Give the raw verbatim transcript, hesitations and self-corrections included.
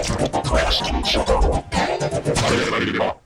と、とやしてみましょうか。はい、では。